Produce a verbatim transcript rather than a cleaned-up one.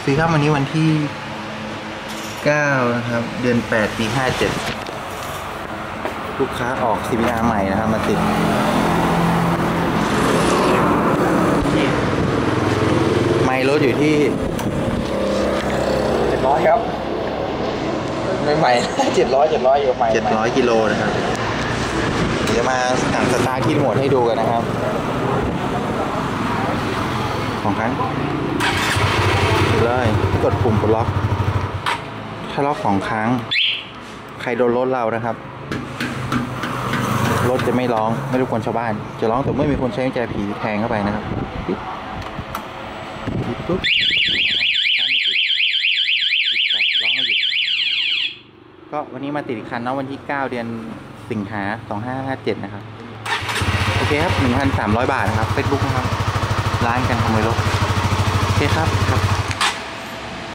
ซื้อครับวันนี้วันที่เก้านะครับเดือนแปดปีห้าเจ็ดลูกค้าออก ซี บี อาร์ ใหม่นะครับมาติดไม่รถอยู่ที่เจ็ดร้อยครับใหม่ๆเจ็ดร้อยเจ็ดร้อยอยู่ใหม่เจ็ดร้อยกิโลนะครับเดี๋ยวมาสั่งสตาร์ทที่โหมดให้ดูกันนะครับของครั้งเลยกดปุ่มปลดล็อกถ้าล็อกสองครั้งใครโดนรถเรานะครับรถจะไม่ร้องไม่รบกวนชาวบ้านจะร้องแต่เมื่อมีคนใช้กุญแจผีแทงเข้าไปนะครับปิ๊บปุ๊บไม่ติดติดขัดร้องไม่หยุดก็วันนี้มาติดอีกคันเนาะวันที่เก้าเดือนสิงหาสองห้าห้าเจ็ดนะครับโอเคครับ หนึ่งพันสามร้อย บาทนะครับ เฟซบุ๊ก นะครับร้านกันขโมยรถโอเคครับ